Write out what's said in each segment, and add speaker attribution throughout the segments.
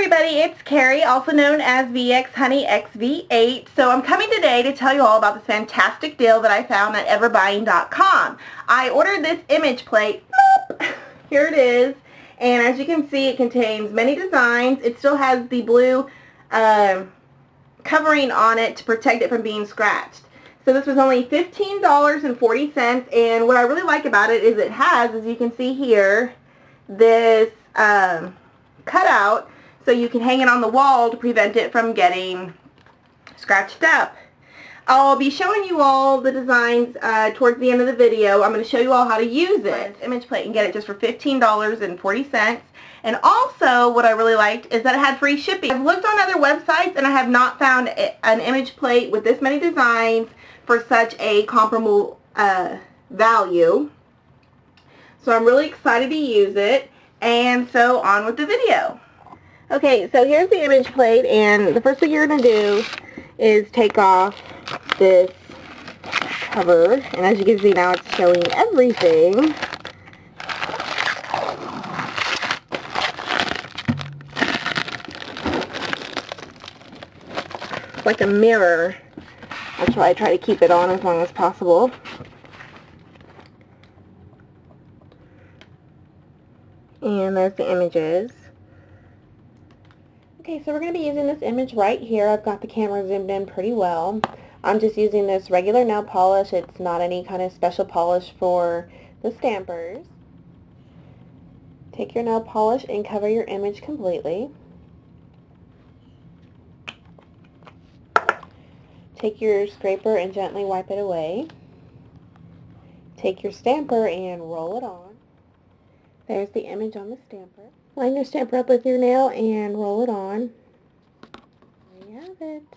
Speaker 1: everybody, it's Carrie, also known as VX Honey XV8. So I'm coming today to tell you all about this fantastic deal that I found at everbuying.com. I ordered this image plate. Here it is. And as you can see, it contains many designs. It still has the blue covering on it to protect it from being scratched. So this was only $15.40, and what I really like about it is it has, as you can see here, this cutout so you can hang it on the wall to prevent it from getting scratched up. I'll be showing you all the designs towards the end of the video. I'm going to show you all how to use it. Image plate and get it just for $15.40. And also what I really liked is that it had free shipping. I've looked on other websites and I have not found an image plate with this many designs for such a comparable value. So I'm really excited to use it. And so on with the video. Okay, so here's the image plate, and the first thing you're going to do is take off this cover, and as you can see now it's showing everything. It's like a mirror. That's why I try to keep it on as long as possible. And there's the images. Okay, so we're going to be using this image right here. I've got the camera zoomed in pretty well. I'm just using this regular nail polish. It's not any kind of special polish for the stampers. Take your nail polish and cover your image completely. Take your scraper and gently wipe it away. Take your stamper and roll it on. There's the image on the stamper. Line your stamper up with your nail and roll it on. There you have it.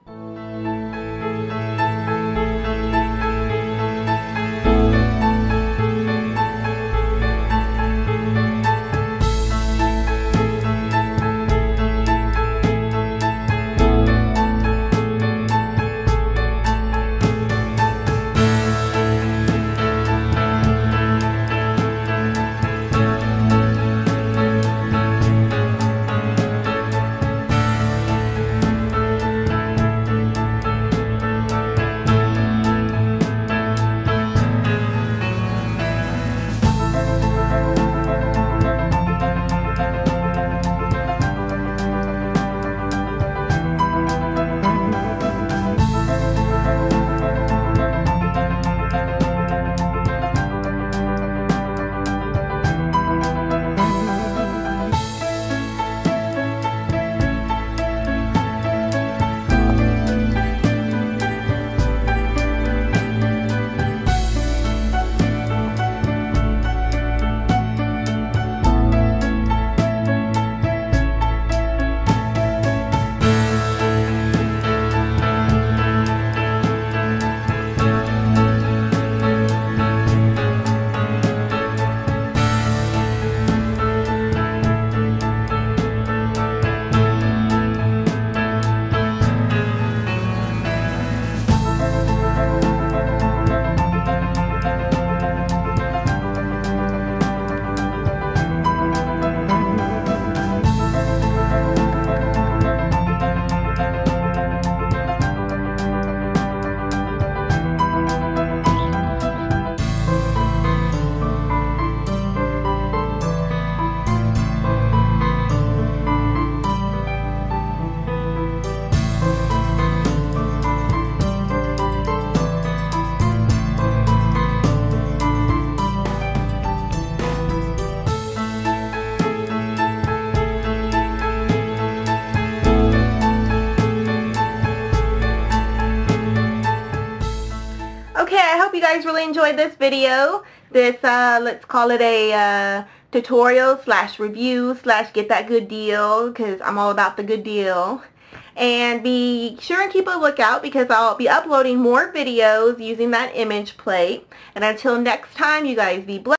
Speaker 1: Okay, I hope you guys really enjoyed this video. This, let's call it a tutorial slash review slash get that good deal, because I'm all about the good deal. And be sure and keep a lookout because I'll be uploading more videos using that image plate. And until next time, you guys be blessed.